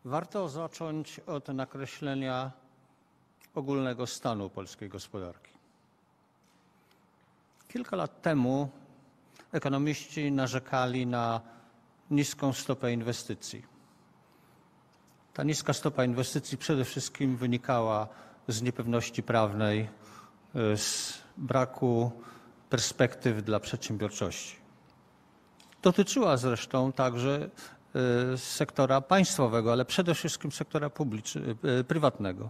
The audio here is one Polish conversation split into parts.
Warto zacząć od nakreślenia ogólnego stanu polskiej gospodarki. Kilka lat temu ekonomiści narzekali na niską stopę inwestycji. Ta niska stopa inwestycji przede wszystkim wynikała z niepewności prawnej, z braku perspektyw dla przedsiębiorczości. Dotyczyła zresztą także sektora państwowego, ale przede wszystkim sektora prywatnego.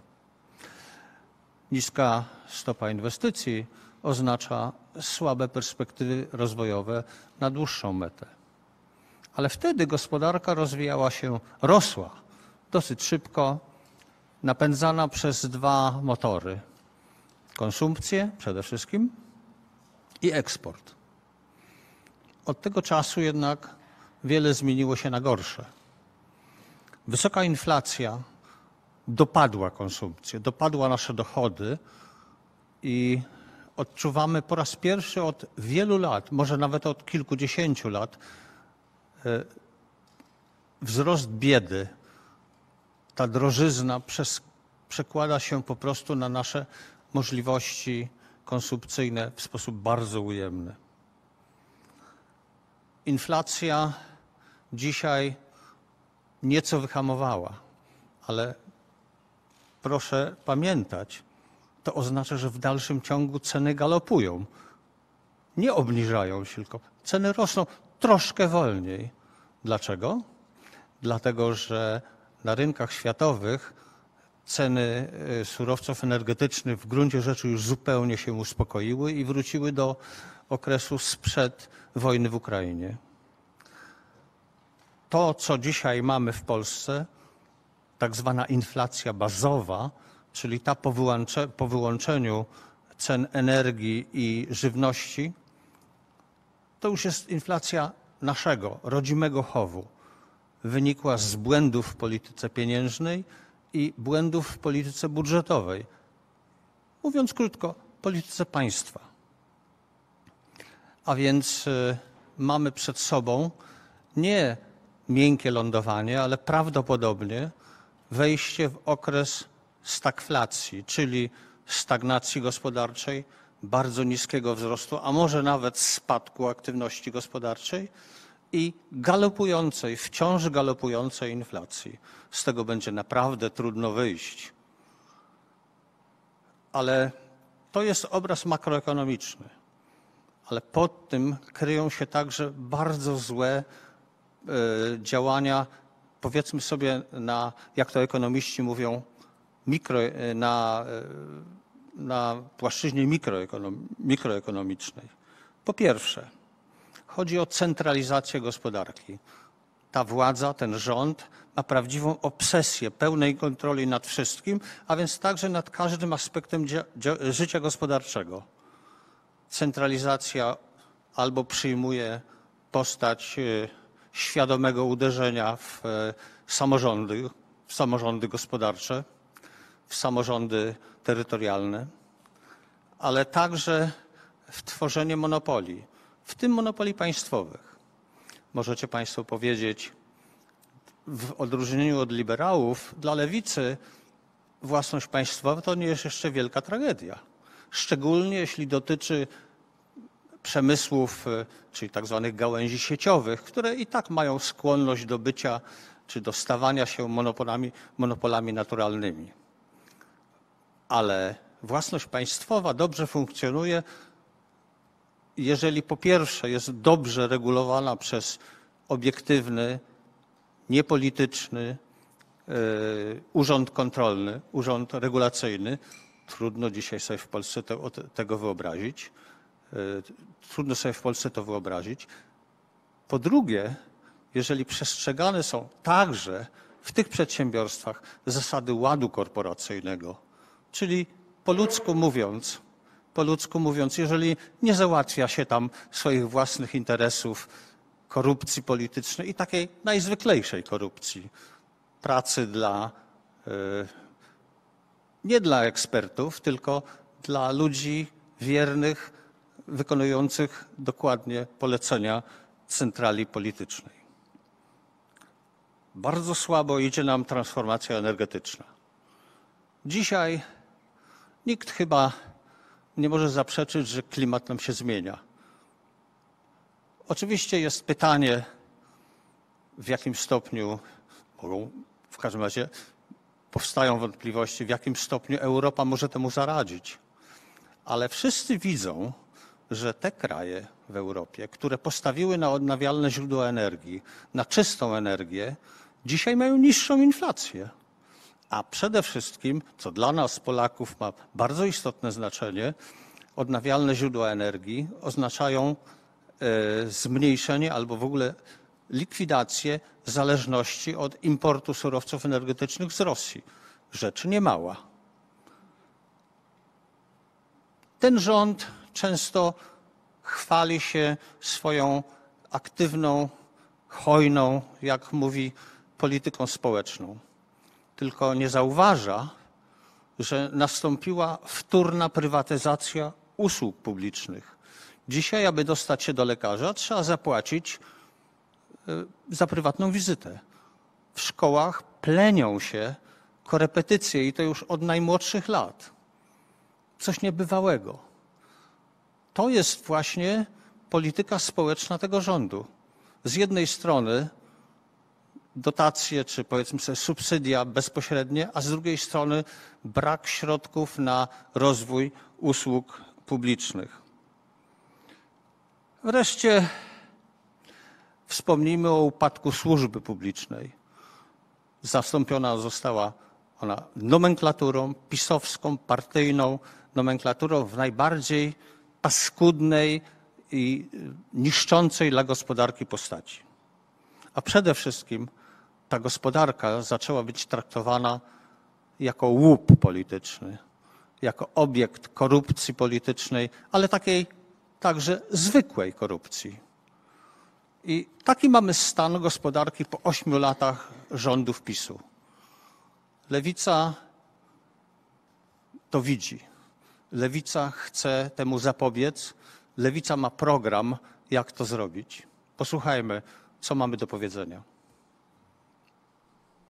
Niska stopa inwestycji oznacza słabe perspektywy rozwojowe na dłuższą metę. Ale wtedy gospodarka rosła dosyć szybko, napędzana przez dwa motory. Konsumpcję przede wszystkim i eksport. Od tego czasu jednak wiele zmieniło się na gorsze. Wysoka inflacja dopadła konsumpcję, dopadła nasze dochody i odczuwamy po raz pierwszy od wielu lat, może nawet od kilkudziesięciu lat, wzrost biedy. Ta drożyzna przekłada się po prostu na nasze możliwości konsumpcyjne w sposób bardzo ujemny. Inflacja dzisiaj nieco wyhamowała, ale proszę pamiętać, to oznacza, że w dalszym ciągu ceny galopują. Nie obniżają się, tylko ceny rosną troszkę wolniej. Dlaczego? Dlatego, że na rynkach światowych ceny surowców energetycznych w gruncie rzeczy już zupełnie się uspokoiły i wróciły do okresu sprzed wojny w Ukrainie. To, co dzisiaj mamy w Polsce, tak zwana inflacja bazowa, czyli ta po wyłączeniu cen energii i żywności, to już jest inflacja naszego, rodzimego chowu. Wynikła z błędów w polityce pieniężnej i błędów w polityce budżetowej. Mówiąc krótko, polityce państwa. A więc mamy przed sobą nie miękkie lądowanie, ale prawdopodobnie wejście w okres stagflacji, czyli stagnacji gospodarczej, bardzo niskiego wzrostu, a może nawet spadku aktywności gospodarczej i galopującej, wciąż galopującej inflacji. Z tego będzie naprawdę trudno wyjść. Ale to jest obraz makroekonomiczny. Ale pod tym kryją się także bardzo złe działania, powiedzmy sobie, jak to ekonomiści mówią, na płaszczyźnie mikroekonomicznej. Po pierwsze, chodzi o centralizację gospodarki. Ta władza, ten rząd ma prawdziwą obsesję pełnej kontroli nad wszystkim, a więc także nad każdym aspektem życia gospodarczego. Centralizacja albo przyjmuje postać świadomego uderzenia w samorządy gospodarcze, w samorządy terytorialne, ale także w tworzenie monopolii, w tym monopolii państwowych. Możecie Państwo powiedzieć, w odróżnieniu od liberałów, dla lewicy własność państwowa to nie jest jeszcze wielka tragedia. Szczególnie jeśli dotyczy przemysłów, czyli tak zwanych gałęzi sieciowych, które i tak mają skłonność do bycia czy do stawania się monopolami naturalnymi. Ale własność państwowa dobrze funkcjonuje, jeżeli po pierwsze jest dobrze regulowana przez obiektywny, niepolityczny urząd kontrolny, urząd regulacyjny. Trudno dzisiaj sobie w Polsce tego wyobrazić. Trudno sobie w Polsce to wyobrazić. Po drugie, jeżeli przestrzegane są także w tych przedsiębiorstwach zasady ładu korporacyjnego, czyli po ludzku mówiąc, jeżeli nie załatwia się tam swoich własnych interesów, korupcji politycznej i takiej najzwyklejszej korupcji, pracy nie dla ekspertów, tylko dla ludzi wiernych, wykonujących dokładnie polecenia centrali politycznej. Bardzo słabo idzie nam transformacja energetyczna. Dzisiaj nikt chyba nie może zaprzeczyć, że klimat nam się zmienia. Oczywiście jest pytanie, w jakim stopniu, w każdym razie powstają wątpliwości, w jakim stopniu Europa może temu zaradzić. Ale wszyscy widzą, że te kraje w Europie, które postawiły na odnawialne źródła energii, na czystą energię, dzisiaj mają niższą inflację. A przede wszystkim, co dla nas, Polaków, ma bardzo istotne znaczenie, odnawialne źródła energii oznaczają zmniejszenie albo w ogóle likwidację zależności od importu surowców energetycznych z Rosji. Rzecz niemała. Ten rząd często chwali się swoją aktywną, hojną, jak mówi, polityką społeczną. Tylko nie zauważa, że nastąpiła wtórna prywatyzacja usług publicznych. Dzisiaj, aby dostać się do lekarza, trzeba zapłacić za prywatną wizytę. W szkołach plenią się korepetycje i to już od najmłodszych lat. Coś niebywałego. To jest właśnie polityka społeczna tego rządu. Z jednej strony dotacje, czy powiedzmy sobie subsydia bezpośrednie, a z drugiej strony brak środków na rozwój usług publicznych. Wreszcie wspomnijmy o upadku służby publicznej. Zastąpiona została ona nomenklaturą pisowską, partyjną, nomenklaturą w najbardziej paskudnej i niszczącej dla gospodarki postaci. A przede wszystkim ta gospodarka zaczęła być traktowana jako łup polityczny, jako obiekt korupcji politycznej, ale takiej także zwykłej korupcji. I taki mamy stan gospodarki po 8 latach rządów PiS-u. Lewica to widzi. Lewica chce temu zapobiec. Lewica ma program, jak to zrobić. Posłuchajmy, co mamy do powiedzenia.